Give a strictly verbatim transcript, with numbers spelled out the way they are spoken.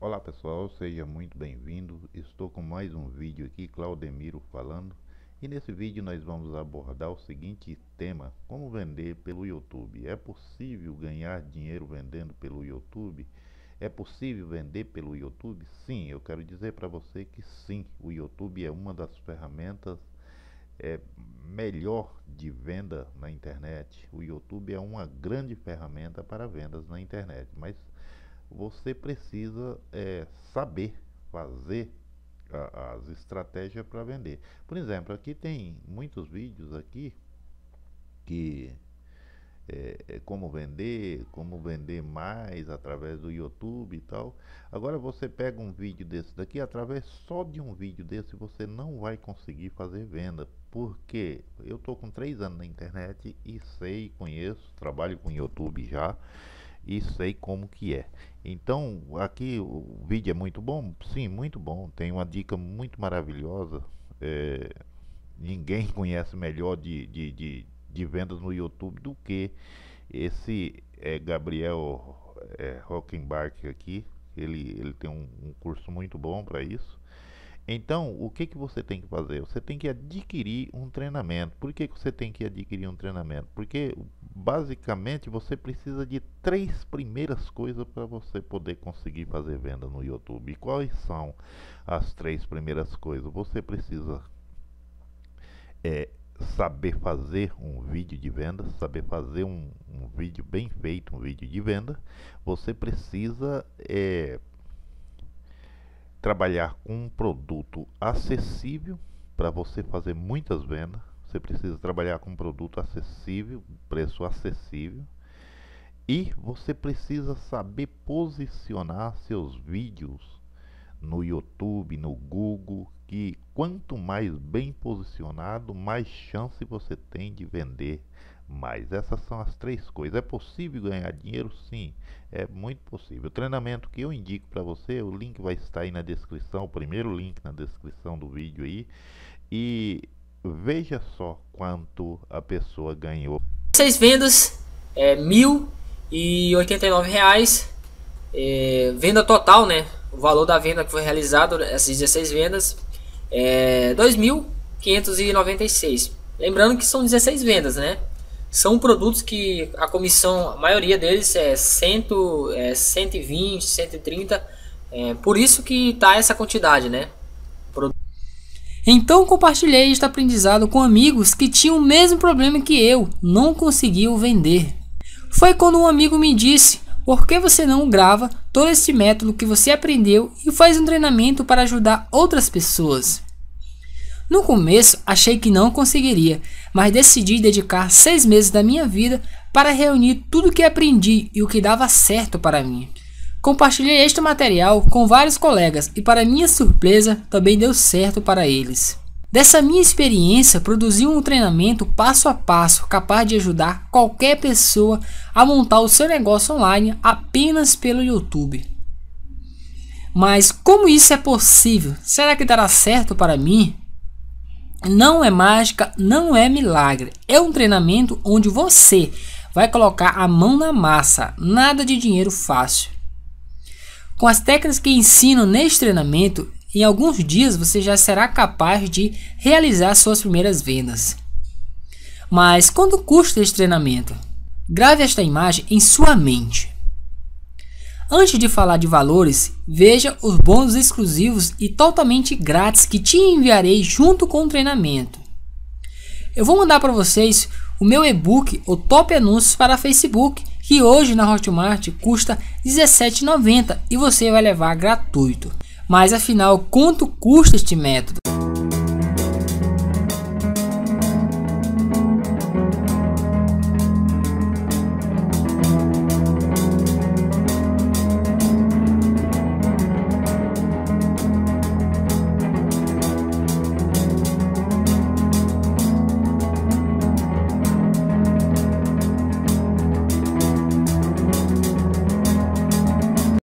Olá pessoal, seja muito bem-vindo. Estou com mais um vídeo aqui, Claudemiro falando, e nesse vídeo nós vamos abordar o seguinte tema: como vender pelo YouTube. É possível ganhar dinheiro vendendo pelo YouTube? É possível vender pelo YouTube? Sim, eu quero dizer para você que sim, o YouTube é uma das ferramentas é, melhor de venda na internet. O YouTube é uma grande ferramenta para vendas na internet, mas você precisa é, saber fazer a, as estratégias para vender. Por exemplo, aqui tem muitos vídeos aqui que é, é como vender, como vender mais através do YouTube e tal. Agora você pega um vídeo desse daqui, através só de um vídeo desse você não vai conseguir fazer venda, porque eu tô com três anos na internet e sei, conheço, trabalho com YouTube já e sei como que é. Então aqui o vídeo é muito bom, sim, muito bom, tem uma dica muito maravilhosa. É, ninguém conhece melhor de, de, de, de vendas no YouTube do que esse é, Gabriel é, Hockenbach aqui. Ele, ele tem um, um curso muito bom para isso. Então, o que que você tem que fazer? Você tem que adquirir um treinamento. Por que que você tem que adquirir um treinamento? Porque basicamente você precisa de três primeiras coisas para você poder conseguir fazer venda no YouTube. E quais são as três primeiras coisas? Você precisa é, saber fazer um vídeo de venda, saber fazer um, um vídeo bem feito, um vídeo de venda. Você precisa é, trabalhar com um produto acessível para você fazer muitas vendas. Você precisa trabalhar com um produto acessível, preço acessível, e você precisa saber posicionar seus vídeos no YouTube, no Google, que quanto mais bem posicionado, mais chance você tem de vender mais. Essas são as três coisas. É possível ganhar dinheiro? Sim, é muito possível. O treinamento que eu indico para você, o link vai estar aí na descrição, o primeiro link na descrição do vídeo aí, e veja só quanto a pessoa ganhou. Seis vendas, é, mil e oitenta e nove reais, é, venda total, né? O valor da venda que foi realizado, essas dezesseis vendas, é dois mil quinhentos e noventa e seis. Lembrando que são dezesseis vendas, né? São produtos que a comissão, a maioria deles é, cem, é cento e vinte, cento e trinta, é, por isso que tá essa quantidade, né? Então compartilhei este aprendizado com amigos que tinham o mesmo problema que eu, não conseguiam vender. Foi quando um amigo me disse: por que você não grava todo esse método que você aprendeu e faz um treinamento para ajudar outras pessoas? No começo achei que não conseguiria, mas decidi dedicar seis meses da minha vida para reunir tudo o que aprendi e o que dava certo para mim. Compartilhei este material com vários colegas e, para minha surpresa, também deu certo para eles. Dessa minha experiência, produzi um treinamento passo a passo capaz de ajudar qualquer pessoa a montar o seu negócio online apenas pelo YouTube. Mas como isso é possível? Será que dará certo para mim? Não é mágica, não é milagre. É um treinamento onde você vai colocar a mão na massa, nada de dinheiro fácil. Com as técnicas que ensino neste treinamento, em alguns dias você já será capaz de realizar suas primeiras vendas. Mas quanto custa este treinamento? Grave esta imagem em sua mente. Antes de falar de valores, veja os bônus exclusivos e totalmente grátis que te enviarei junto com o treinamento. Eu vou mandar para vocês o meu e-book, o Top Anúncios para Facebook, que hoje na Hotmart custa dezessete reais e noventa centavos e você vai levar gratuito. Mas afinal, quanto custa este método?